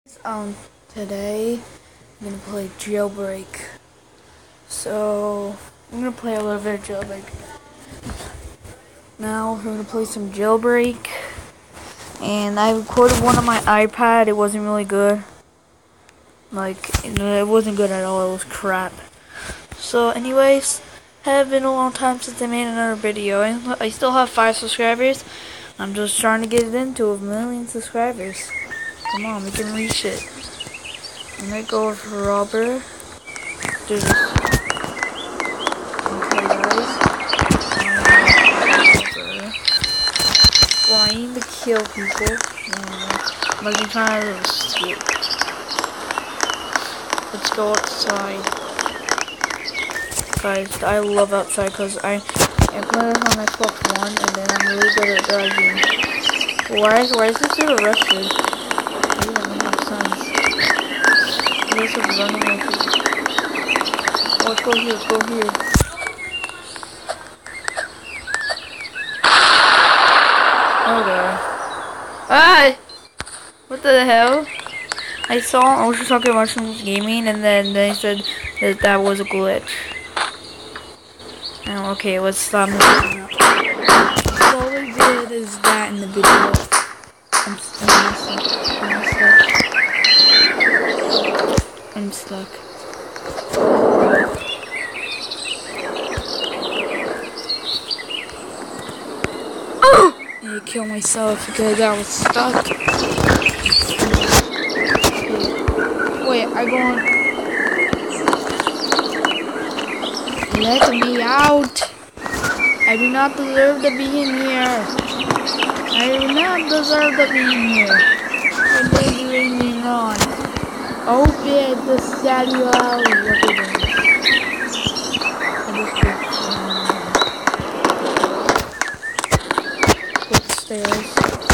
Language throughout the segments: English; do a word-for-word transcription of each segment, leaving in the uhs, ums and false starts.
Um, today I'm gonna play Jailbreak. So I'm gonna play a little bit of Jailbreak. Now we're gonna play some Jailbreak, and I recorded one on my iPad. It wasn't really good. Like it wasn't good at all. It was crap. So, anyways, have been a long time since I made another video. I, I still have five subscribers. I'm just trying to get it into a million subscribers. Come on, we can reach it. I'm gonna go with Robber. Do this. Okay, guys. I'm trying to kill people. I'm gonna be trying to escape. Let's go outside. Guys, I love outside because I, I play it on Xbox One and then I'm really good at driving. Why, why is this dude arrested? He doesn't have sense. This is running like this. Oh, let's go here, let's go here. Oh god. Ah! What the hell? I saw Ocean Talking Mushrooms Gaming and then they said that that was a glitch. Oh, okay, let's stop moving up. All we did is that in the video. I'm, I'm, I'm stuck. I'm stuck. Oh! I killed myself because I was stuck. Wait, I'm going. Let me out. I do not deserve to be in here. I do not deserve to be in here. I did you leave me on. Open the statue out. What is it? I just stairs.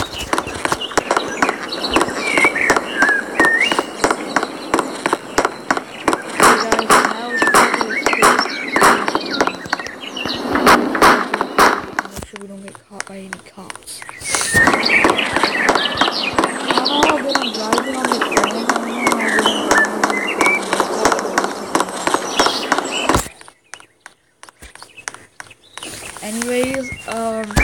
We don't get caught by any cops. Oh, but I'm driving on the phone. Anyways, um,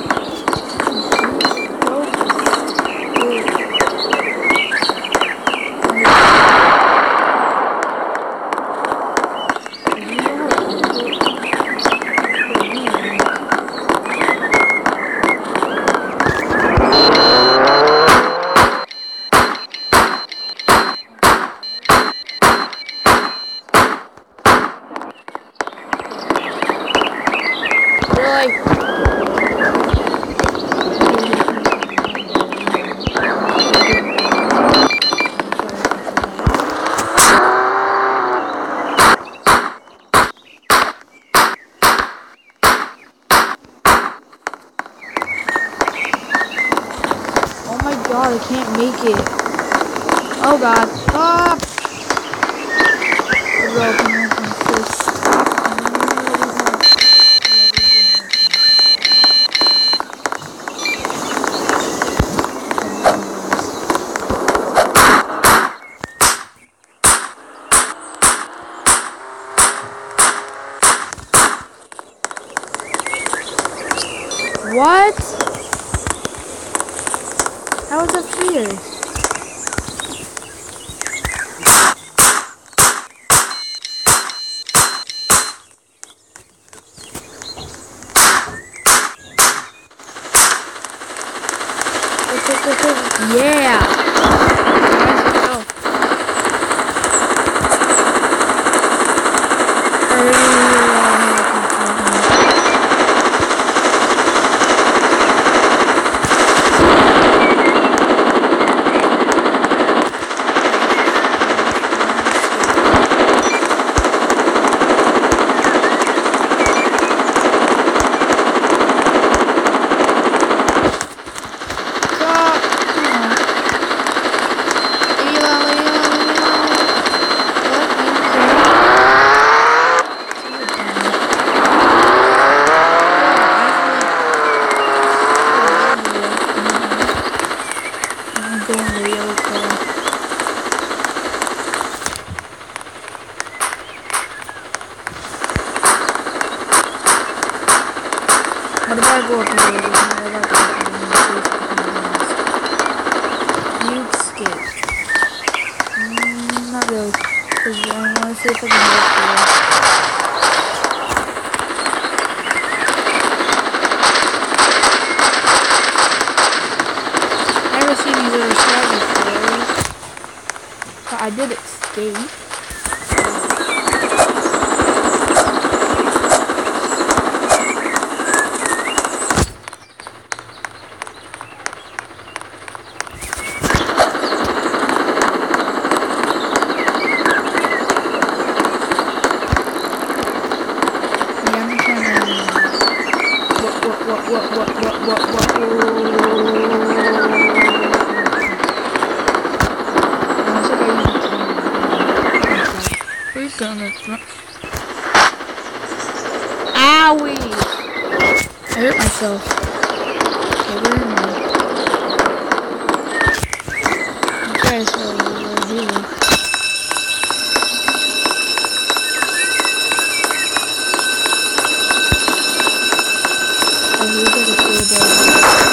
oh my god, I can't make it. Oh god. Ah! What? I was up here. Yeah. gotta go up here. I gotta go up here. You escape. Mm, not really. Because I want to see if I can get up there. Never seen these other slides before. But I did escape. What, what, what, what, what, Who's gonna throw? Owie! I hurt myself. Okay, where am I? Okay, so we're here. Oh, here's like a cool building.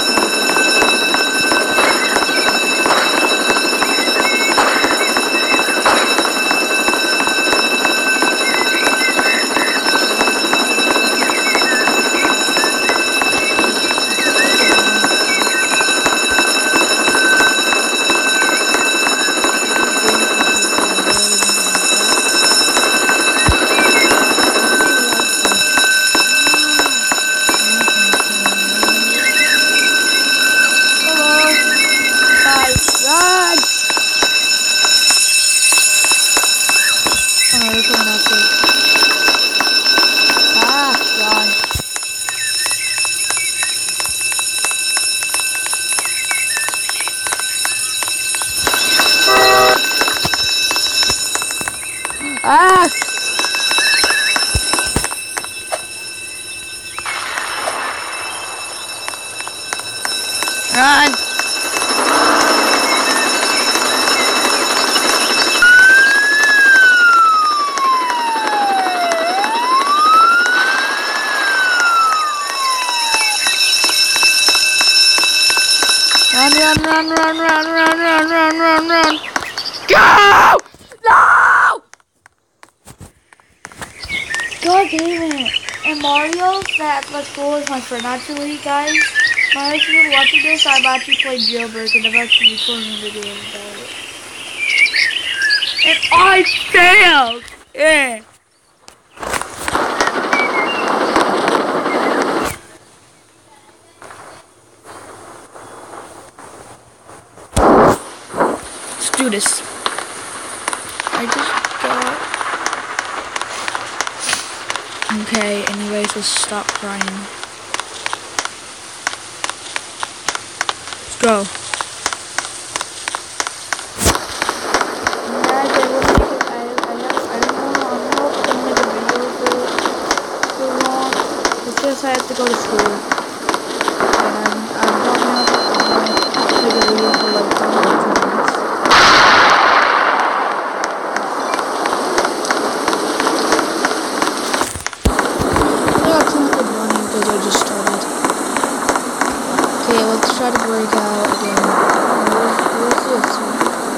Ah! Run! Run, run, run, run, run, run, run, run, run, run. Go! No! God damn it. And Mario, that Let's Go is my friend. Actually, guys, my husband watching this, I've actually played Jailbreak and I've actually recording a video about it. And I failed! Yeah. Let's do this. I just got... Okay, anyways, let's stop crying. Let's go. Guys, I really, I, I, I don't know, I'm not filming a video for so long. It's just I have to go to school. And I'm, I'm not gonna make a video for like two minutes. Okay, let's try to break out again. Where's, where's this?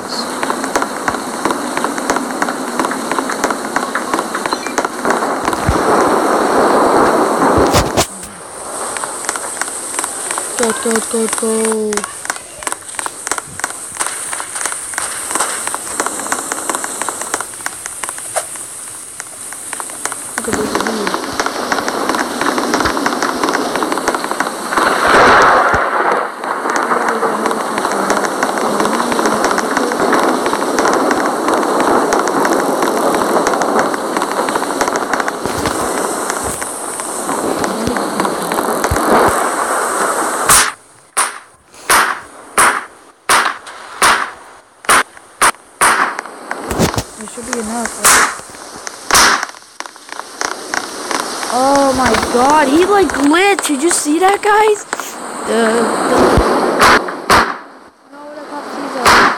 Go, go, go, go. Look at this view. There should be enough, right? Oh my god, he like glitched. Did you see that, guys? The, the... No, the cop sees us.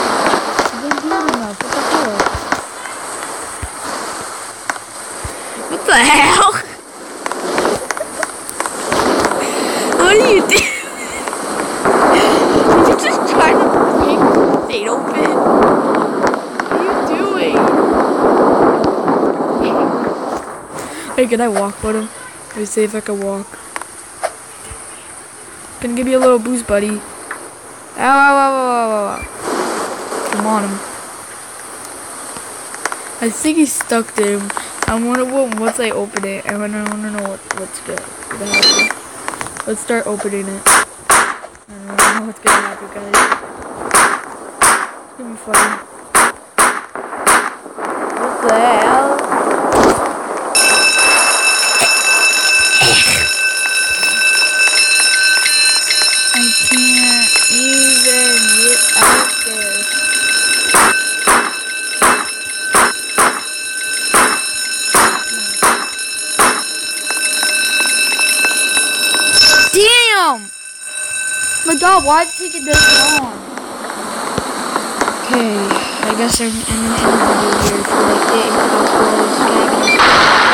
He didn't do enough. What the fuck? Hey, can I walk with him? Let me see if I can walk. Can give you a little boost, buddy. Ow, ow, ow, ow, ow, ow. Come on him. I think he's stuck there. I wonder what once I open it. I wanna, I wanna know what, what's good. gonna happen. Let's start opening it. I don't know what's gonna happen, guys. It's gonna be funny. What the hell? I can't even get out there. Damn! My God, why did it take this long? Okay, I guess I'm, I'm gonna end the video here for like the eight house